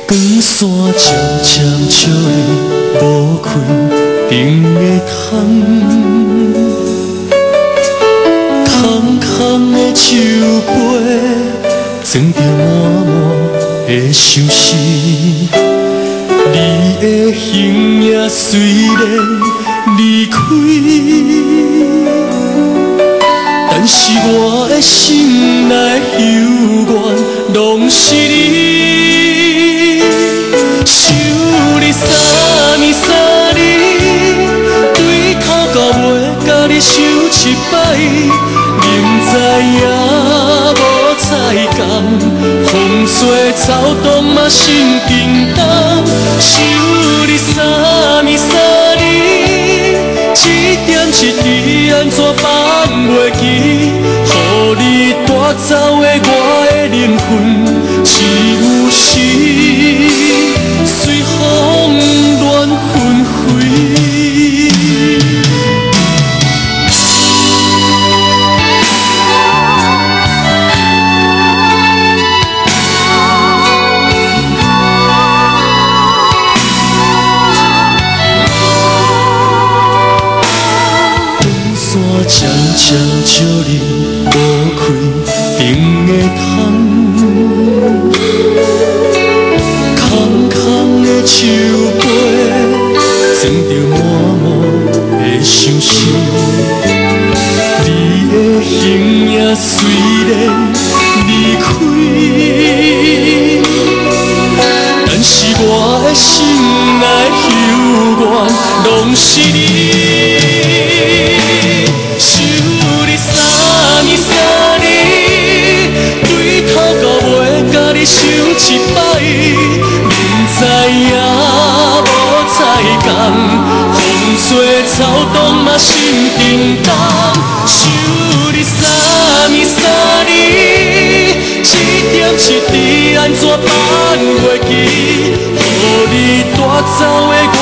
光线渐渐照你无开灯的窗，空空的酒杯装着满满的相思。你的形影虽然离开，但是我的心内幽怨拢是你。想你三年三日，对头到尾甲你想一摆，明知影无彩工，风吹草动嘛心叮当。想你三年三日，一点一滴安怎放袂记？予你带走的我的灵魂，是有时随风乱纷飞。渐渐照你无开灯的窗，空空的酒杯装着满满的相思。你的形影虽然离开，但是我的心内幽怨拢是你。想你三年三日，对头到尾甲你想一摆，明知影无彩工，风吹草动嘛心叮当。想你三年三日，一点一滴安怎放袂记？予你带走的。